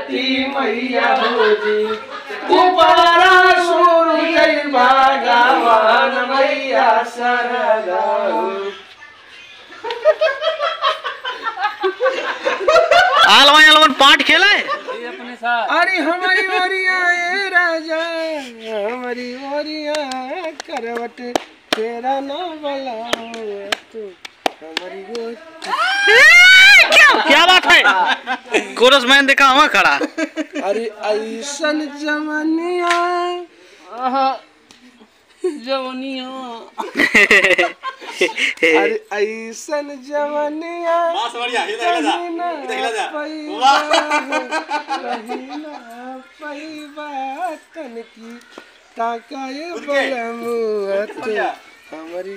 छठी मैया भोजी ऊपरा सूरज भगवान मैया सरदा आलवन पाठ खेला है अपने साथ। अरे हमारी ओरिया राजा हमारी ओरिया करवट तेरा ना बला तू हमारी क्या बात है कोरस मैन देखा हुआ खड़ा। अरे ऐसन जवनिया जवनिया अरे ऐसन जवनिया तन की ताकाए हमारी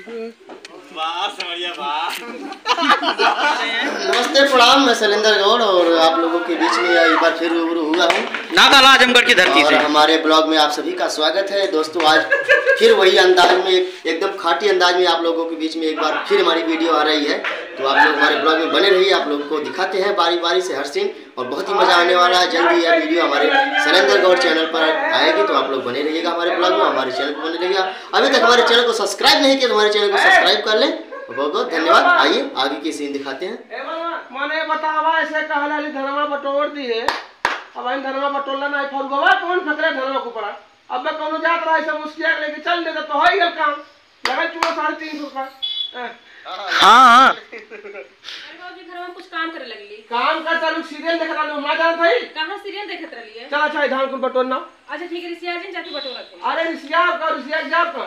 नमस्ते प्रणाम, मैं शैलेंद्र गौड़ और आप लोगों के बीच में एक बार फिर रूबरू हुआ हूँ नागाल आजमगढ़ की धरती से। हमारे ब्लॉग में आप सभी का स्वागत है दोस्तों। आज फिर वही अंदाज में एकदम खाटी अंदाज में आप लोगों के बीच में एक बार फिर हमारी वीडियो आ रही है। तो आप लोग हमारे ब्लॉग में बने रहिए, आप लोगों को दिखाते हैं बारी बारी से हर सीन और बहुत ही मजा आने वाला है। जल्दी यह वीडियो हमारे शैलेंद्र गौड़ चैनल पर आएगी, तो आप लोग बने रहिएगा हमारे ब्लॉग में, हमारे चैनल पर बने रहिएगा। अभी तक हमारे चैनल को सब्सक्राइब नहीं किया तो हमारे चैनल को सब्सक्राइब कर लें। बहुत बहुत धन्यवाद। आइए आगे की सीन दिखाते हैं। मने बतावा ऐसे कहला धनवा बटोर दिए, अब इन धनवा बटोरला नहीं फलगवा कौन फकरे धनवा को पड़ा। अब मैं कोनो जात रहा ऐसे मुस्किया लेके चल दे तो हो ही गल काम लगा चूड़ा 350 का। हां बाबूजी घर में कुछ काम करे लगली। काम का चालू सीरियल देख रहा ना जान भाई कहां सीरियल देखत रहली है। चल अच्छा धान को बटोरना। अच्छा ठीक है रिसिया जी जाके बटोरत है। अरे रिसिया का रिसिया जा कहां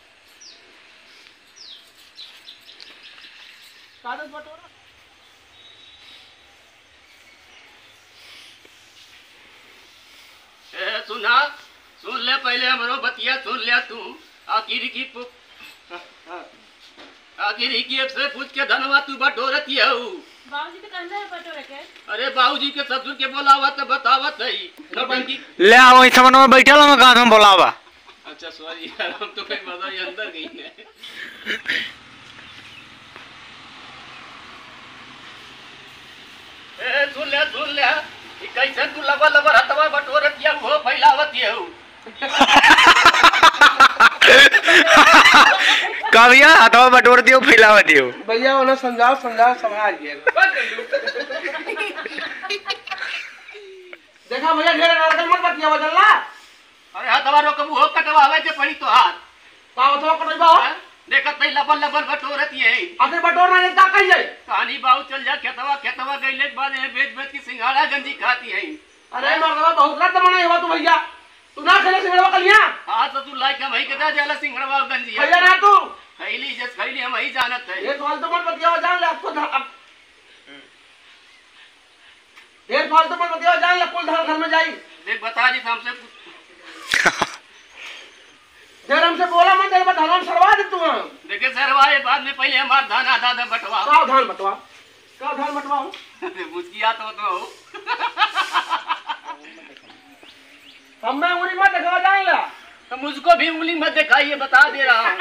कागज बटोरा। सुना सुन ले पहले हमरो बतिया सुन लिया तू। आखिर की से पूछ के धनवा तू बटोरती है। बाबूजी तो कहना है बटोरे के। अरे बाबूजी के ससुर के बोलावत बतावत है ले आओ इस समन में बैठल हम गांव में बोलावा। अच्छा सॉरी यार हम तो कहीं मजा ही अंदर गई ने। ए सुन ले कैसे तू लबर लबर हथवा बटोरतिया हो फैलावती है। कविया हथवा बटोर दियो फैलावा दियो। भैया उन्हें समझाओ समझाओ गया। देखा भैया ढेर नरकल मत बतिया बदलला। अरे हथवा रो कबू हो कटवावे के पड़ी तो हाथ का हथवा कटवा हो देखत नहीं लबर लबर बटोरती है। आखिर बटोरना नहीं का कही जाए कहानी बाऊ चल जा खेतवा गईले के बाद बेच की सिंघाड़ा गंजी खाती है। अरे मरदवा बहुत रात मना हुआ तू भैया तू ना खेले सिंघाड़ा कलिया। हां तो तू लाइक हम ही के दा जाला सिंघाड़ा गंजी भैया ना तू खैली जस खैली हम ही जानत है। ये फालतू मत बतिया जान ले आपको ढेर फालतू मत बतिया जान ले कुल धान घर में जाई। देख बता जी हमसे देर हमसे बोला मत देर धान सरवा दे तू। देखे सरवाए बाद में पहले हमार धान आधा बटवा का धान बटवा मुझकिया तो हमें उंगली मत दिखा जान ला। तो मुझको भी उंगली मत दिखाइए बता दे रहा हूं।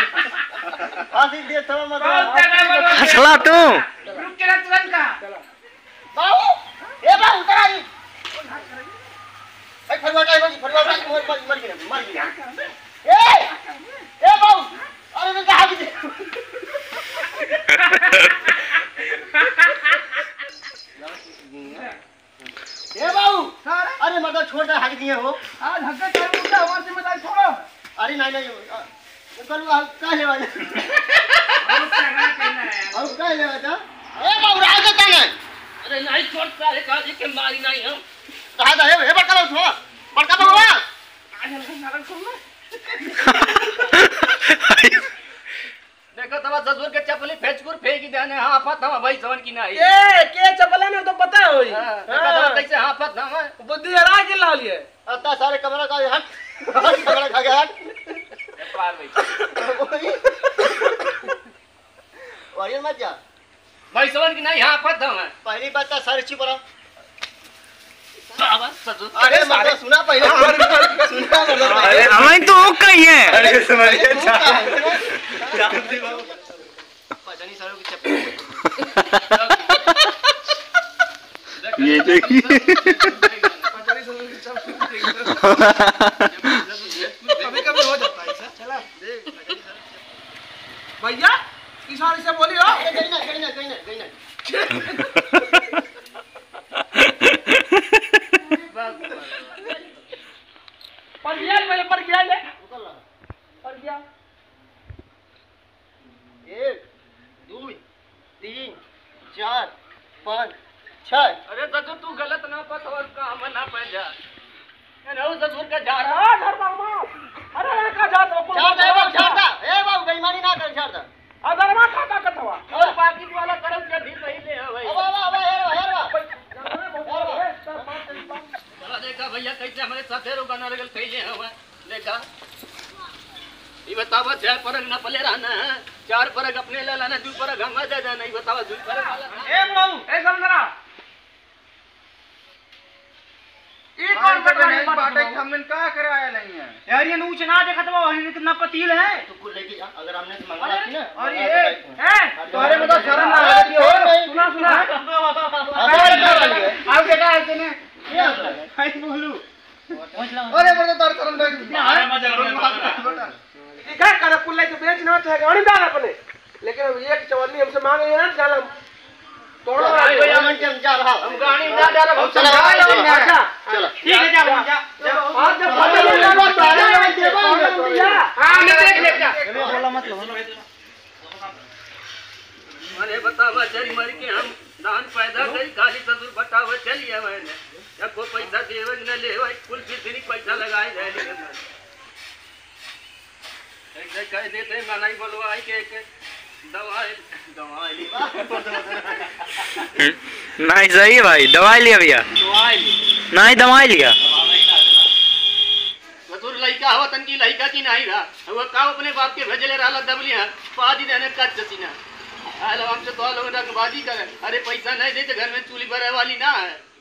हंसला तू रुक के तुरंत का बाऊ ए बाऊ उतर आई भाई फरवा मर गया ए बाऊ अरे मैं कहां गई। ए बाऊ अरे मगर छोड़ दे हक दिए हो आज हक कर मुद्दा हमारी जिम्मेदारी छोड़ो। अरे नहीं कल का लेवा और का लेवा था ए बाऊ राज का नहीं। अरे नहीं छोड़ सारे काजी के मारी नहीं हम कहा था हे बड़का लो छोड़ बड़का बाबा आज नरक सुन देखो तब ससुर के चपली फेंचकुर फेंकी देने हाफत हम भाई सवन की नहीं। ए के चपला में तो पता है होई देखो कैसे हाफत हम बुद्धि हरा के ला लिए अत्ता सारे कमरा का हट कमरा खा गया हट पार भाई वारियर मत जा भाई सवन की नहीं हाफत हम पहली बात तो सारे चुप रहो। ससुर अरे सारे सुना पहले सुना अरे हमें तो कही है। अरे समझिए पता नहीं सारों की चप्पल ये जाएगी। पचारी ससुर की सब सुन देगी। कभी-कभी हो जाता है ऐसा। चला भैया किसान से बोली हो गई ना। पर गया पहले पर गया ले पर गया 1 2 3 4 5 6। अरे ससुर तू गलत ना पत और काम ना पै जा रहू ससुर का जा रहा घर बाबा अरे का जात हो झाड़ता ए बाबू बेईमानी ना कर झाड़ता। अदर मा खाता कथवा और बाकी वाला करम के भी पहले है भाई अब हेरवा चला देखा भैया कैसे हमारे साथे रोगा ना लगल कैले हवा देखा ये बतावा 6 परग ना पले रहना है 4 परग अपने ले लेना 2 परग हम दे देना नहीं बतावा 2 परग वाला ए बाबू ए समझना ई कौन कर रहा है बाटे हमन का कराया नहीं है यार ये ऊंच ना देखत बा वही कितना पतील है तो कुल लेके जा अगर हमने से मंगवा थी ना। अरे ए तुम्हारे में तो शर्म ना आती हो सुना आओ बेटा ऐसे ने भाई बोलू अरे बड़ा तार शर्म देख क्या करे कुल लेके बेच ना तो गाड़ी डाल अपने लेकिन अब एक चवन्नी हमसे मांगे ना चल हम तोड़ो भैया मन के हम जा रहा हम गाड़ी ना जा रहा चलो चलो ठीक है जा आज जब फटे लगा तो आ हां देख ले जा बोला मत लो अरे बतावा जरी मर के हम दान पैदा करी खाली ससुर बतावे चलिए मैंने जब को पैसा देवे न लेवे कुल कितनी पैसा लगाए जाए एक कह देते मनाई बोलवाई के दवाई नहीं सही है भाई, दवाई लिया भैया, नहीं दवाई लिया। ससुर लइका हवा तन की लइका की नहीं रहा वो का अपने बाप के भेजले रहला दबलिया पादी देने कट जसीना आलो हमसे तो लोग रंगबाजी करे अरे पैसा नहीं दे तो घर में चूल्ही भरे वाली ना है